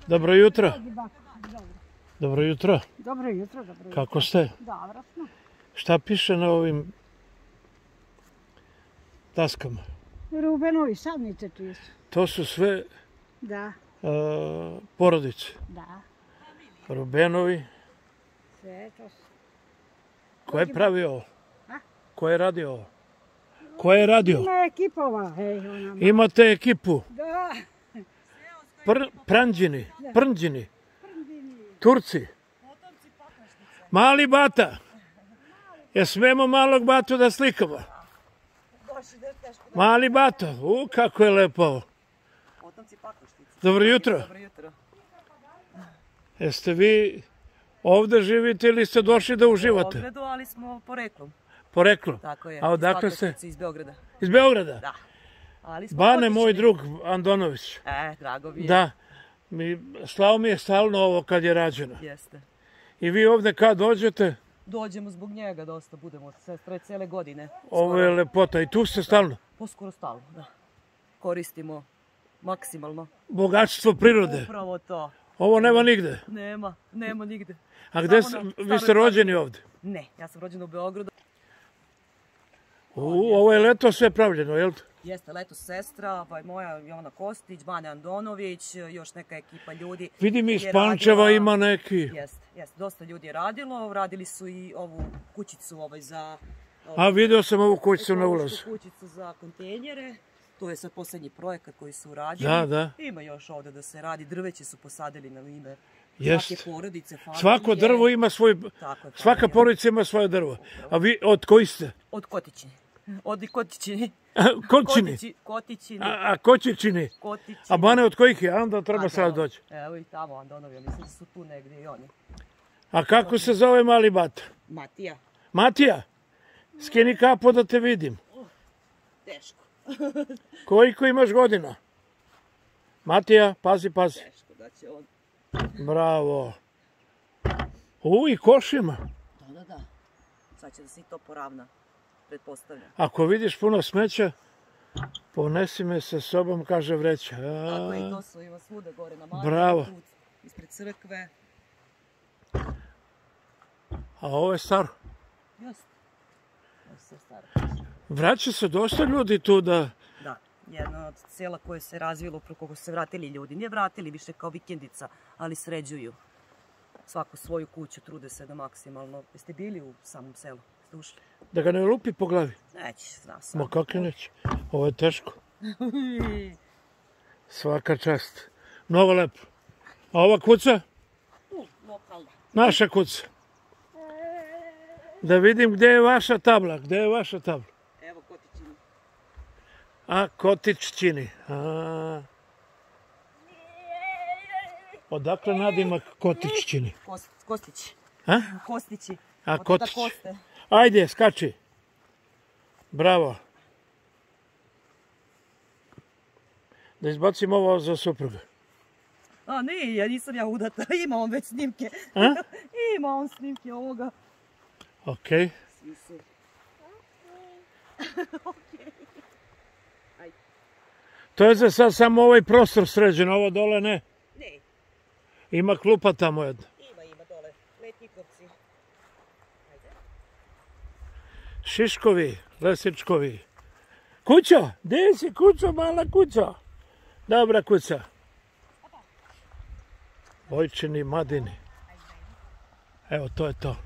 Dobro jutro. Dobro jutro. Dobro jutro, dobro jutro. Kako ste? Dobro smo. Šta piše na ovim daskama? Rubenovi sadnice čiji su. To su sve Da, porodice. da. Rubenovi. Sve to su. Ko je pravio ovo? A? Ko je radio ovo? Ko je radio? Ima ekipova, hej, ona. Imate ekipu. Da. Prnđini. Turci. Mali bata. Smemo malog batu da slikamo? Mali bato. Kako je lepo ovo. Dobro jutro. Jeste vi ovdje živite ili ste došli da uživate? U Beogradu, ali smo poreklom. Poreklom? Tako je. A odakle ste? Iz Beograda. Iz Beograda? Da. Ali smo Bane, moj otišli. drug Andonović. Drago mi je. Da. Slao mi je stalno ovo kad je rađeno. Jeste. I vi ovdje kad dođete? Dođemo zbog njega dosta, budemo sestre cijele godine. Ovo je lepota. I tu ste stalno? Poskoro stalno, da. Koristimo maksimalno. Bogatstvo prirode. Upravo to. Ovo nema nigde. Nema nigde. A gdje vi ste rođeni ovdje? Ne, ja sam rođena u Beogradu. Ovo je leto sve pravljeno, jel? Jeste, leto sestra, pa i moja Jovana Kostić, Bane Andonović, još neka ekipa ljudi. Vidim iz Pančeva ima neki. Jeste, dosta ljudi je radilo, radili su i ovu kućicu za... A vidio sam ovu kućicu na ulazu. Kućicu za kontejnere, to je sad posljednji projekat koji su uradili. Da. Ima još ovdje da se radi, drveće su posadili na ime Jest. svake porodice, familije. Svako drvo ima svoj, svaka porodica ima svoje drvo. A vi od koji ste? Od Kotičini. Od Kotičini. Kotičini. A Kotičini. A Bane od kojih je? Onda treba sad doći. Evo i tamo Andonovi, mislim da su tu negdje i oni. A kako se zove mali bat? Matija. Matija? Skini kapo da te vidim. Teško. Koliko imaš godina? Matija, pazi. Teško da će on. Bravo. I koš ima. Da. Sad će da se i to poravna, pretpostavljam. Ako vidiš puno smeća, ponesi me sa sobom, kaže vreća. Tako i to su, ima svuda gore na Mariju. Bravo. Ispred crkve. A ovo je staro. Jeste. Ovo je sve staro. Vraća se dosta ljudi tu da... Da, jedna od sela koje se razvilo preko kako se vratili ljudi. Nije vratili više kao vikendica, ali sređuju svaku svoju kuću, trude se da maksimalno. Jeste bili u samom selu? Jeste ušli? Da ga ne lupi po glavi? Neće, zna sam. Ma kako neće? Ovo je teško. Svaka čast. Mnogo lepo. A ova kuća? Lokalna. Naša kuća. Da vidim gdje je vaša tabla. Evo Kotičini. A, Kotičini. Odakle nadimak Kotičini? Kostići. A? Kostići. A, Kotić. Ajde, skači. Bravo. Da izbacim ovo za supruga. A ne, ja nisam ja udata. Ima on već snimke. Ima on snimke ovoga. Okej. Svi se. To je za sad samo ovaj prostor sređen, ovo dole ne. Ne. Ima klupa tamo jedna. Ima dole. Letnikovci. Ajde. Šiškovi, Lesičkovi. Kuća, gdje si kuća, mala kuća? Dobra kuća. Ojčini, Madini. Evo, to je to.